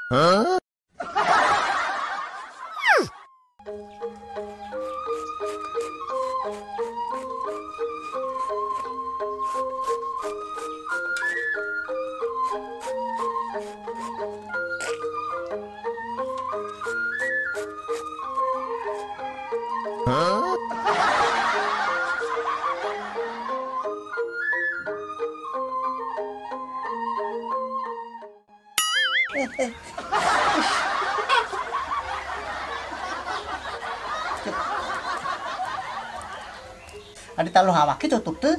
Adi talu hawaki tutup tuh.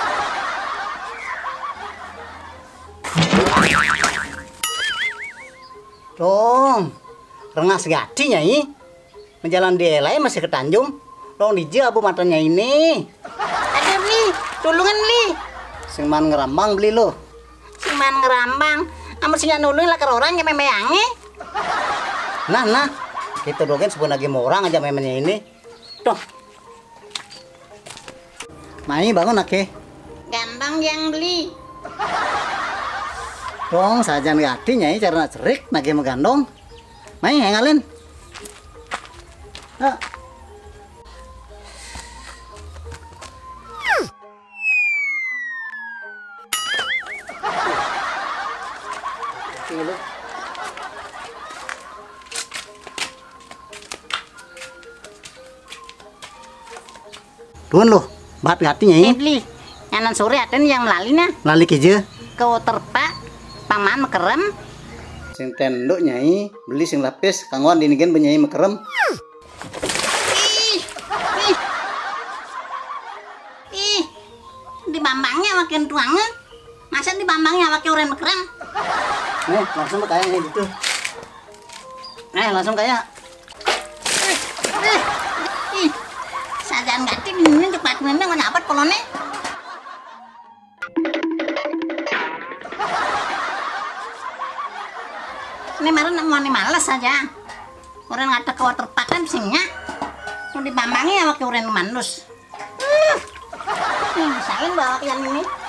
Dong, rengas gadi nyai. Menjalan dielai masih ke Tanjung. Dong dija abu matanya ini. Ada beli, tulungan beli. Sing man ngerambang beli lo. Cuman ngerambang. Amun sing nulung lah orang yang memeange. Nah, kita dogen sebelum lagi mau orang aja memangnya ini. Dong. Mai bangun ake. Gampang yang beli. Dong sajan gadi nyai cara cerik nage megandong. Mai hengalin. Ah. Kilo. Tuan lo, bat gati nyai. Beli. Yanan sore ada yang melali nah. Lali keje. Kau terpak, paman mekerem. Sing tenduk nyai, beli sing lapis, kangguan dinigen benyai mekerem. Ih, di bambangnya makin tuangnya. Masa di bambangnya pakai orang mekerem? Nih, langsung kayak ini gitu. Langsung kayak. Sajan gati ini cepat nene nyapat polone. Ini marah namanya males saja. Orang ngata kau terpakan singnya. Mau dibambangi ya pakai orang manus. Saling bawa yang ini.